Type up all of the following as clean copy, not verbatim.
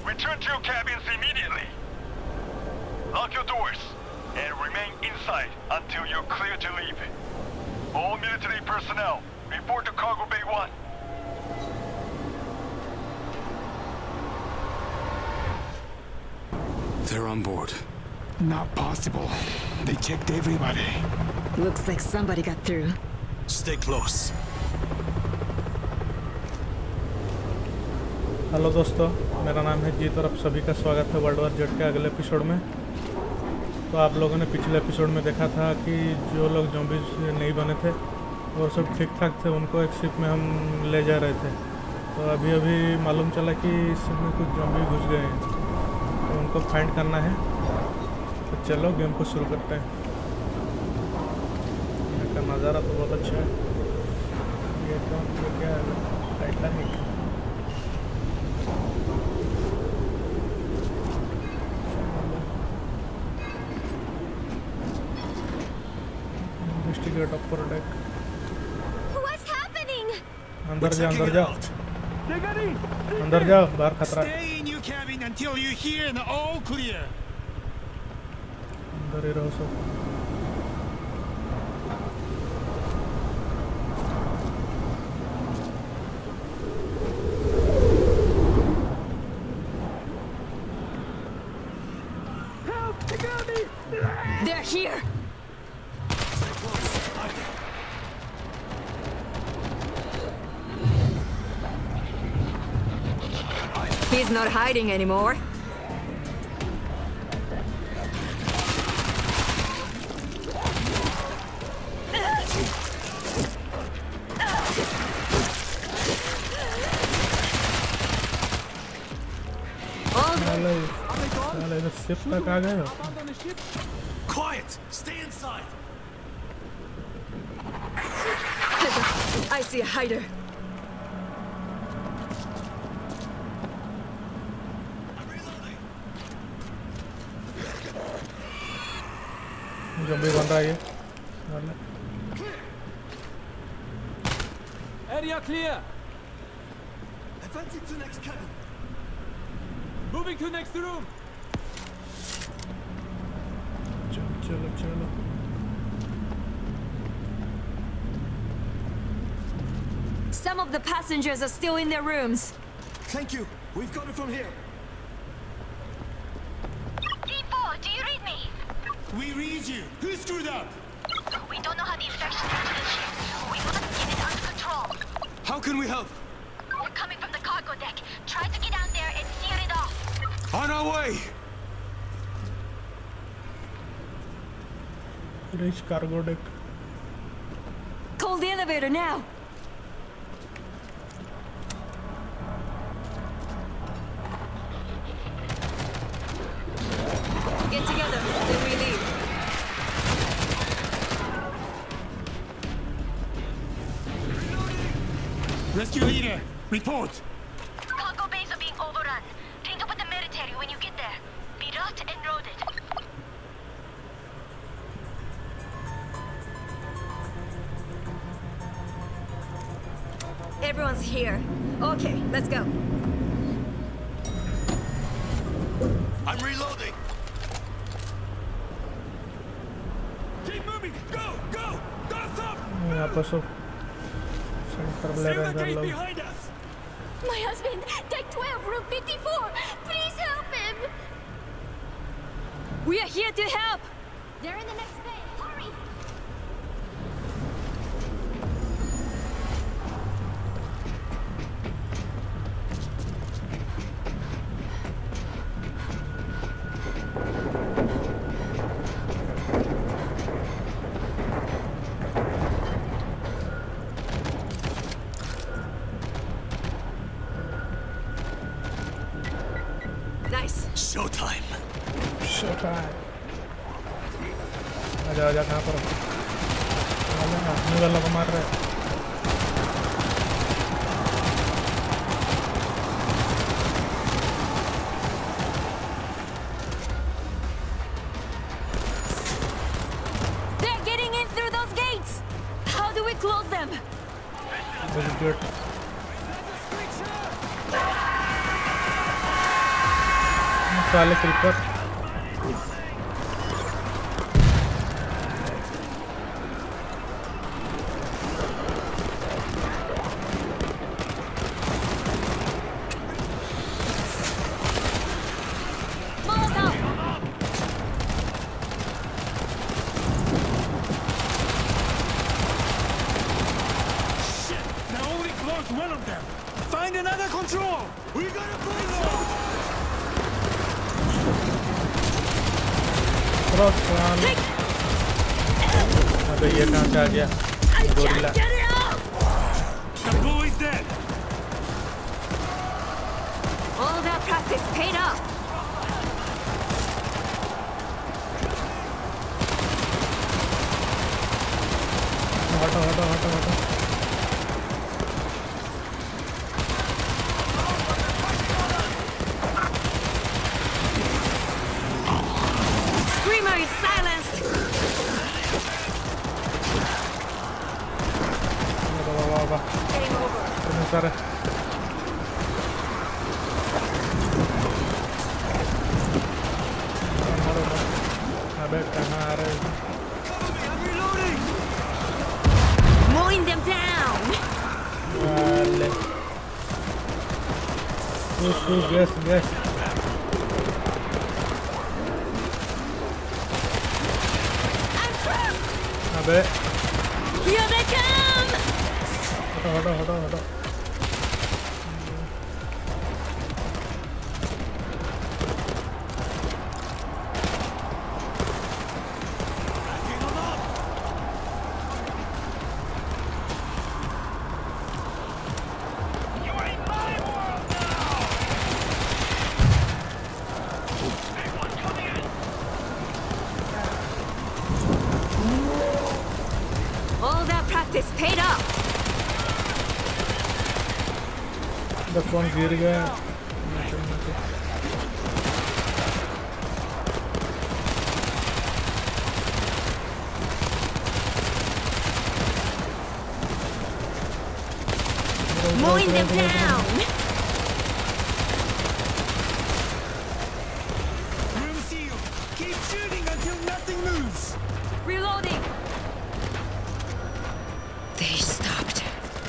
Return to your cabins immediately. Lock your doors and remain inside until you're clear to leave. All military personnel, report to Cargo Bay 1. They're on board. Not possible. They checked everybody. Looks like somebody got through. Stay close. Hello दोस्तों, मेरा नाम है जीत और आप सभी का स्वागत है वर्ल्ड वॉर जेड के अगले एपिसोड में। तो आप लोगों ने पिछले एपिसोड में देखा था कि जो लोग ज़ॉम्बीज़ नहीं बने थे और सब ठीक ठाक थे, उनको एक शिप में हम ले जा रहे थे। तो अभी अभी मालूम चला कि इस शिप में कुछ ज़ॉम्बी घुस गए हैं, तो उनको फाइंड करना है। तो चलो गेम को शुरू करते हैं। यहाँ का नज़ारा तो बहुत अच्छा है। ये क्या है, Titanic. Investigate upper deck. What's happening? अंदर जाओ, अंदर जाओ, अंदर जाओ, बाहर खतरा। Stay in your cabin until you hear the all clear. अंदर ही रहो सब। They're here! He's not hiding anymore. Quiet! Stay inside! I see a hider. Zombie बन रहा है ये। Area clear. Advancing to next cabin. Moving to next room. चलो चलो। Some of the passengers are still in their rooms. Thank you. We've got it from here. D4, do you read me? We read you. Who screwed up? We don't know how the infection got to the ship. We must get it under control. How can we help? We're coming from the cargo deck. Try to get down there and steer it off. On our way! Reach cargo deck. Call the elevator now. Get together, then we leave. Rescue leader, report. Cargo bays are being overrun. Link up with the military when you get there. Be route and loaded. Everyone's here. Okay, let's go. I'm reloading! Keep moving. Go, go. Don't stop. यहाँ पर sub centre ले Seal रहे the हैं gate लोग। behind us. My husband, deck 12, room 54. Please help him. We are here to help. They're in the next bay. Hurry. Nice. Showtime! Showtime. आजा आजा, कहाँ पर हो? आजा, अपने वालों को मार रहे हैं। They're getting in through those gates. How do we close them? Very good. साले creeper One of them. Find another control. We gotta break through. Cross अबे ये कहाँ से आ गया gorilla The bully's dead. All that practice paid off. हटो हटो हटो हटो Screamer is silenced. Game over. सारे अबे कहाँ आ रहे हैं I'm reloading. Mowing them down. वाले गैस गैस I'm trapped. अबे Here they come. हटो हटो हटो हटो All that practice paid off. कौन गिर गया Mowing them down. We'll see you. Keep shooting until nothing moves. Reloading. They stopped.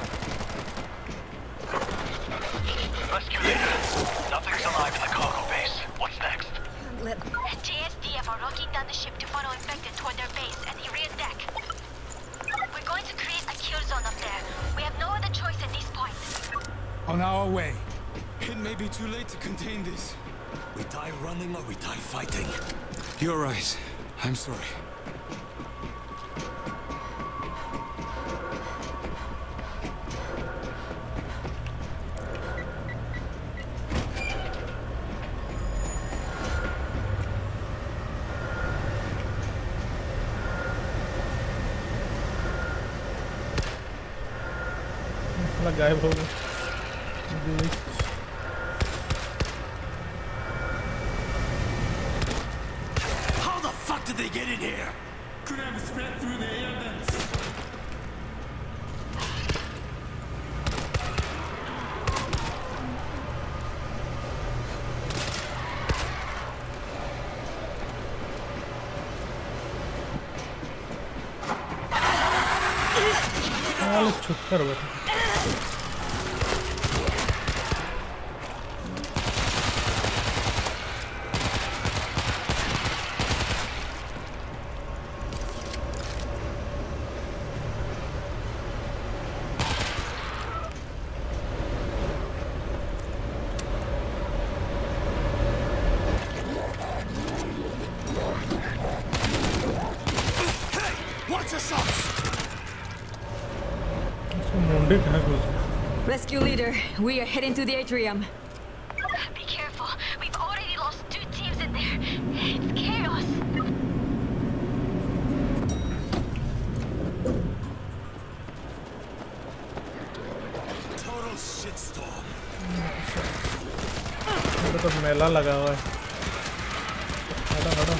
Rescue leader. Nothing's alive in the cargo base. What's next? Let JSDF are rocking down the ship to funnel infected toward their base and the rear deck. We're going to create a kill zone up there. We have no other choice at this point. On our way. It may be too late to contain this. We die running or we die fighting. You're right. I'm sorry. गायब हो गया How the fuck did they get in here? Could have spread through the air vents. छुप कर बैठा Rescue leader, we are heading to the atrium. Be careful. We've already lost 2 teams in there. It's chaos. Total shitstorm. तो मेला लगा हुआ है हटो हटो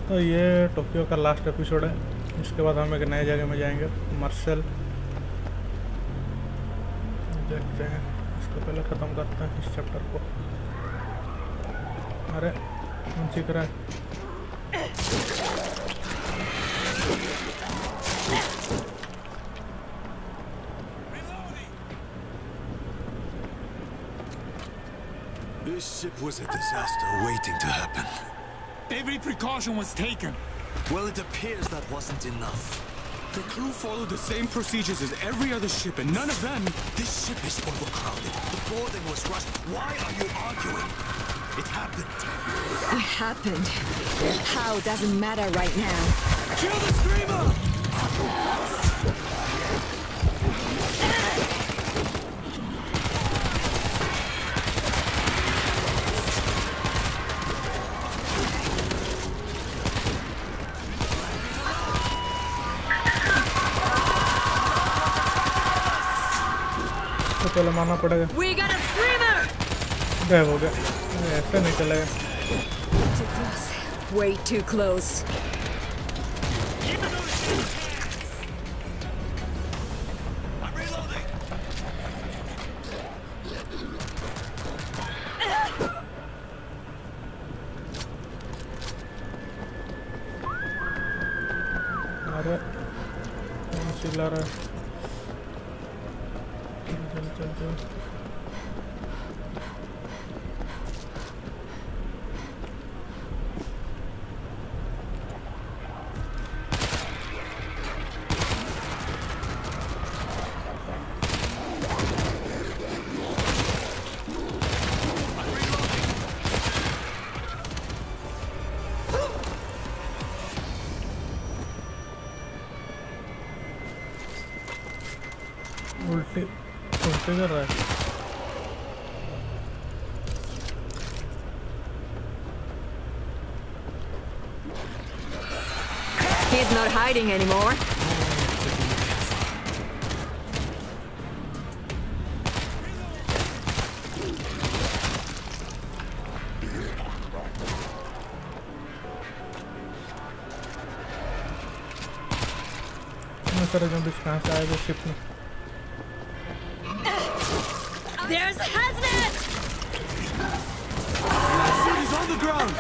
दोस्तों ये टोक्यो का लास्ट एपिसोड है। इसके बाद हम एक नए जगह में जाएंगे, मार्शल। देखते हैं, इसको पहले ख़त्म करते हैं इस चैप्टर को। अरे कौन सीख रहा है? This ship was a disaster waiting to happen. Every precaution was taken. Well, it appears that wasn't enough. The crew followed the same procedures as every other ship, and none of them... This ship is overcrowded. The boarding was rushed. Why are you arguing? It happened. It happened. How doesn't matter right now. Kill the screamer! तो पहले मारना पड़ेगा। We got a screamer! गायब हो गया। ऐसे नहीं चलेगा। Too close. Way too close. I'm reloading! अरे कौन चिल्ला रहा है? चल। उल्टी कर रहा है। He's not hiding anymore. सारे ज़ॉम्बीज़ कहाँ से आए थे शिप में? There's Hazmat! He's on the ground!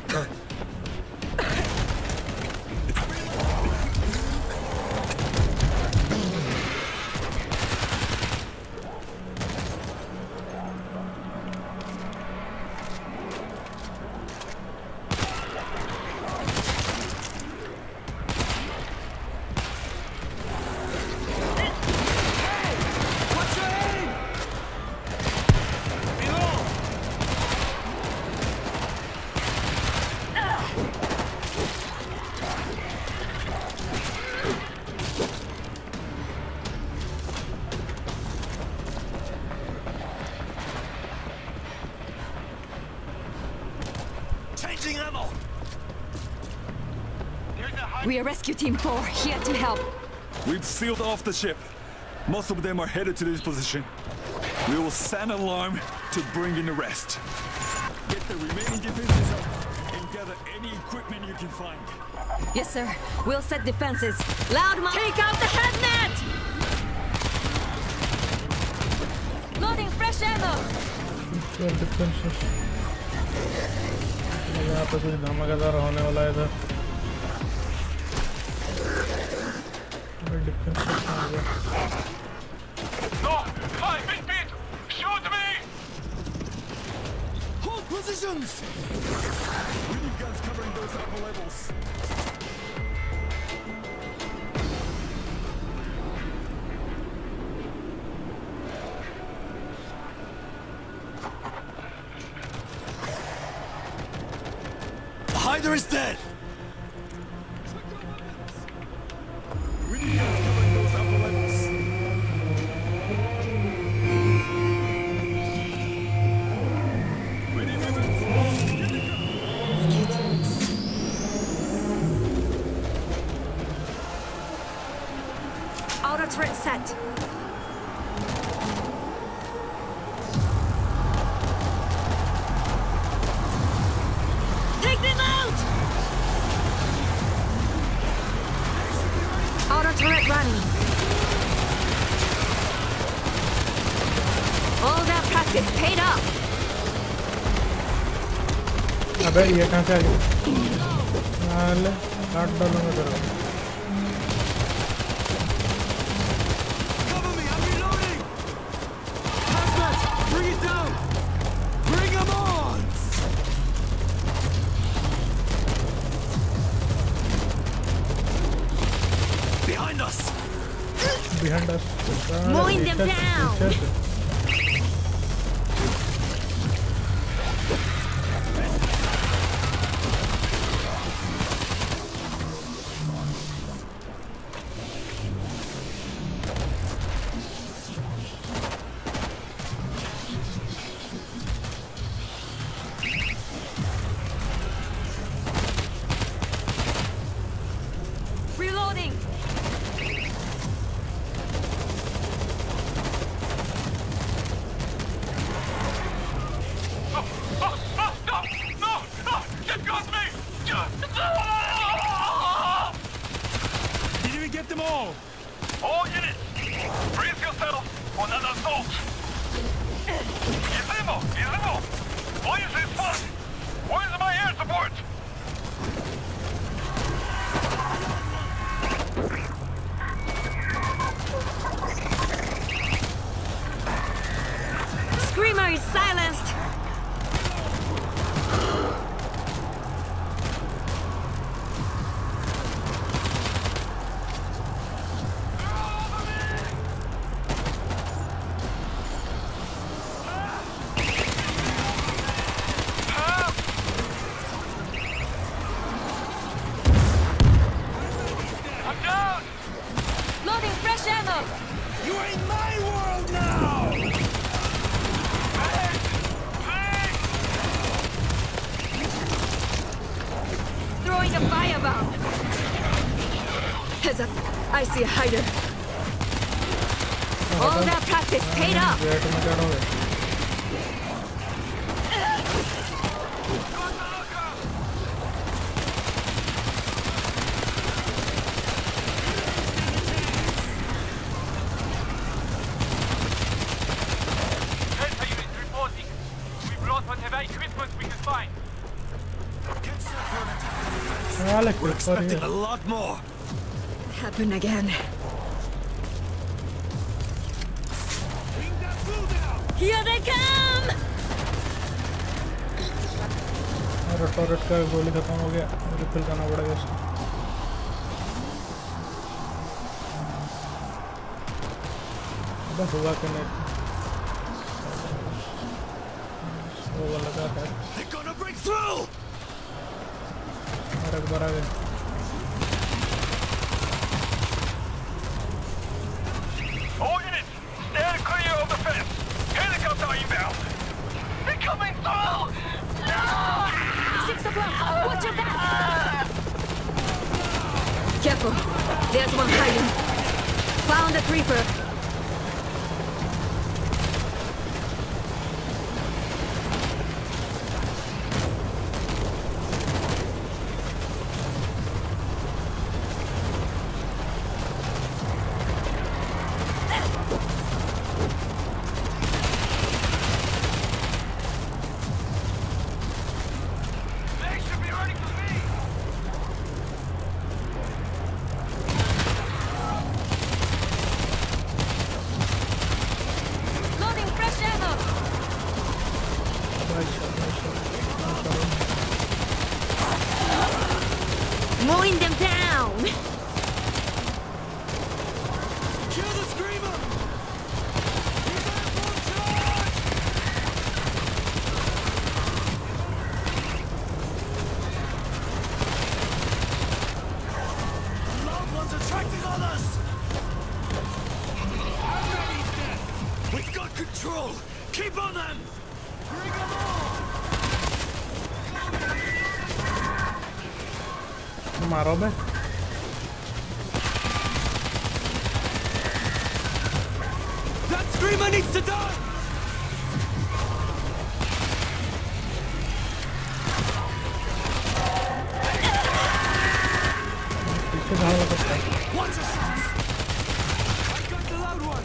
We are Rescue Team 4, here to help. We've sealed off the ship. Most of them are headed to this position. We will sound an alarm to bring in the rest. Get the remaining defenses up and gather any equipment you can find. Yes, sir. We'll set defenses. Loudmouth! Take out the hazmat! Loading fresh ammo! यहाँ पे कुछ धमाकेदार होने वाला है इधर। No! Hi, Big Pete! Shoot me! Hold positions! We need guns covering those upper levels. Hyder is dead! We need guns covering those upper levels. Ready, Outer turret set. Take them out! turret running. All that practice paid off. अबे ये कहाँ से आ गया? ले काट डालूंगा तेरे को। Cover me, I'm reloading! Hazmat, bring it down! Bring him on! Behind us! Behind us. Mowing them down. Reloading! Did we get them all? All units, brace yourself for another assault. Gizmo! Why is this fun? Where's my air support? Screamer is silenced. I'm down! Loading fresh ammo! You are in my world now! Throwing a firebomb. Heads up. I see a hider. All that practice paid off. Weight में चढ़ोगे। Delta unit reporting. We brought whatever equipment we could find. साले We're ऊपर ही expecting है। a lot more! Happen again. Here they come! और Taurus का गोली खत्म हो गया। रिफिल करना पड़ेगा इसको। बस हुआ कि नहीं? वो लगा है। They're gonna break through! और एक बार आ गए। All units, stand clear of the fence. Helicopter inbound. They're coming through! 6 o'clock! Watch your back! Careful! There's one hiding. Found a creeper. They should be running to me! Loading fresh ammo! Mowing them down! Kill the screamer! Loud one's attracting others! We've got control! Keep on them! Bring them on! मारो बे। That screamer needs to die! पीछे झाड़ लगा था। What's a sense? I got the loud one.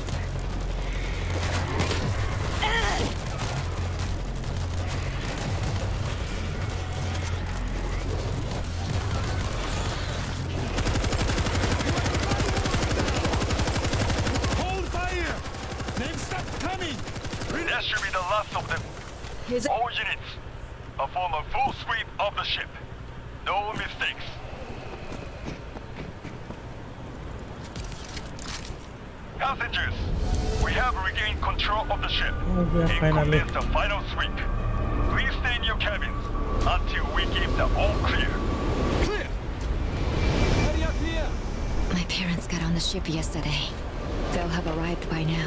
Hold fire! They've stopped coming! That should be the last of them. Is it? All units, perform a full sweep of the ship. No mistakes. Passengers, we have regained control of the ship. Oh, yeah, and finally. commence the final sweep. Please stay in your cabins until we give the all clear. Clear! Area clear. My parents got on the ship yesterday. They'll have arrived by now.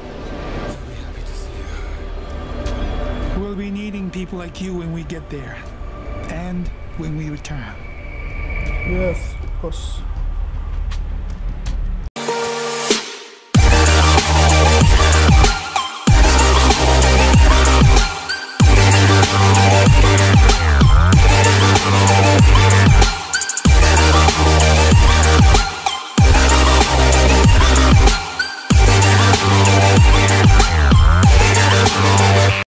We'll be needing people like you when we get there. And when we return. Yes, of course.